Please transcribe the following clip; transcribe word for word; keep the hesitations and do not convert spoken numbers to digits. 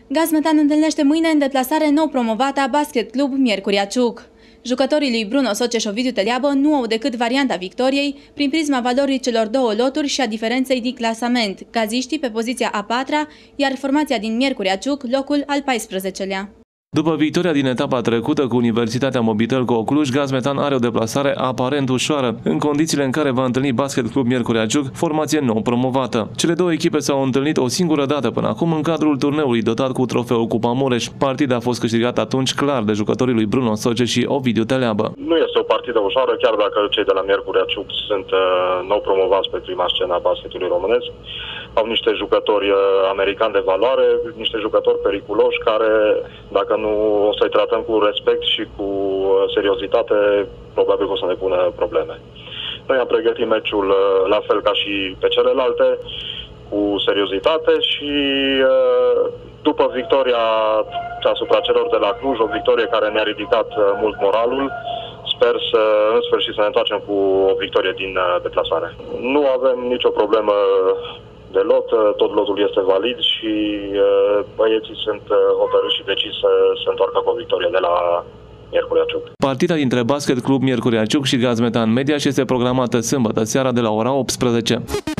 Gazmetan întâlnește mâine în deplasare nou promovata Basket Club Miercurea Ciuc. Jucătorii lui Bruno Soce și Ovidiu Teleabă nu au decât varianta victoriei prin prisma valorii celor două loturi și a diferenței din clasament, gaziștii pe poziția a patra, iar formația din Miercurea Ciuc locul al paisprezecelea. După victoria din etapa trecută cu Universitatea Mobitel Cluj, Gazmetan are o deplasare aparent ușoară, în condițiile în care va întâlni Basket Club Miercurea Ciuc, formație nou promovată. Cele două echipe s-au întâlnit o singură dată până acum în cadrul turneului dotat cu trofeul Cupa Mureș. Partida a fost câștigată atunci clar de jucătorii lui Bruno Soce și Ovidiu Teleabă. Nu este o partidă ușoară, chiar dacă cei de la Miercurea Ciuc sunt uh, nou promovați pe prima scenă a basketului românesc. Au niște jucători uh, americani de valoare, niște jucători periculoși care, dacă nu o să-i tratăm cu respect și cu seriozitate, probabil că o să ne pună probleme. Noi am pregătit meciul la fel ca și pe celelalte, cu seriozitate și după victoria asupra celor de la Cluj, o victorie care ne-a ridicat mult moralul, sper să, în sfârșit, să ne întoarcem cu o victorie din deplasare. Nu avem nicio problemă de lot, tot lotul este valid și băieții sunt hotărâți și deciși să se întoarcă cu o victorie de la Miercurea Ciuc. Partida dintre Basket Club Miercurea Ciuc și Gazmetan Mediaș este programată sâmbătă seara de la ora optsprezece.